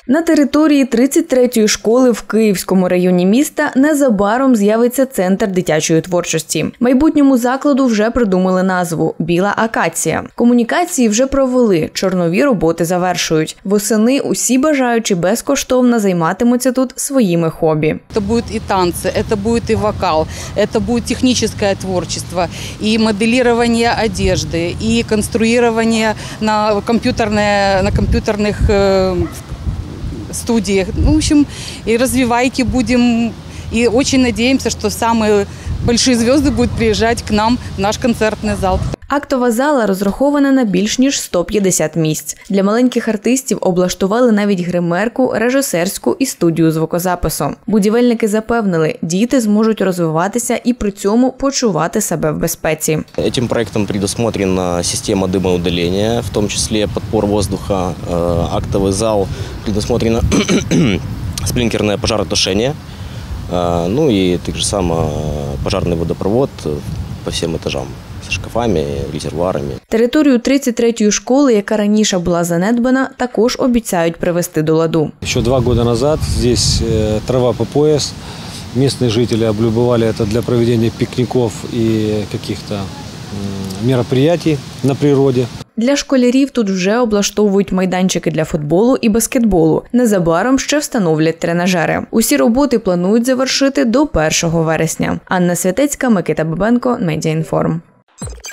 На території 33-ї школи в Київському районі міста незабаром з'явиться центр дитячої творчості. Майбутньому закладу вже придумали назву – «Біла акація». Комунікації вже провели, чорнові роботи завершують. Восени усі бажаючі безкоштовно займатимуться тут своїми хобі. Це будуть і танці, це буде і вокал, це буде технічне творчество, і моделірування одежди, і конструювання на комп'ютерних студиях. Ну, в общем, и развивайки будем. И очень надеемся, что самые большие звезды будут приезжать к нам в наш концертный зал. Актова зала розрахована на більш ніж 150 місць. Для маленьких артистів облаштували навіть гримерку, режисерську і студію звукозапису. Будівельники запевнили, діти зможуть розвиватися і при цьому почувати себе в безпеці. Этим проектом предусмотрена система дымоудаления, в том числе подпор воздуха. Актовый зал предусмотрено сплинкерное пожаротушение, ну и так же само пожарный водопровод по всем этажам. З шкафами, резервуарами. Територію 33-ї школи, яка раніше була занедбана, також обіцяють привести до ладу. Ще 2 роки назад здесь трава по пояс. Місцеві жителі облюбували це для проведення пікніків і каких-то мероприятий на природі. Для школярів тут вже облаштовують майданчики для футболу і баскетболу. Незабаром ще встановлять тренажери. Усі роботи планують завершити до 1 вересня. Анна Святецька, Микита Бабенко, Медіаінформ.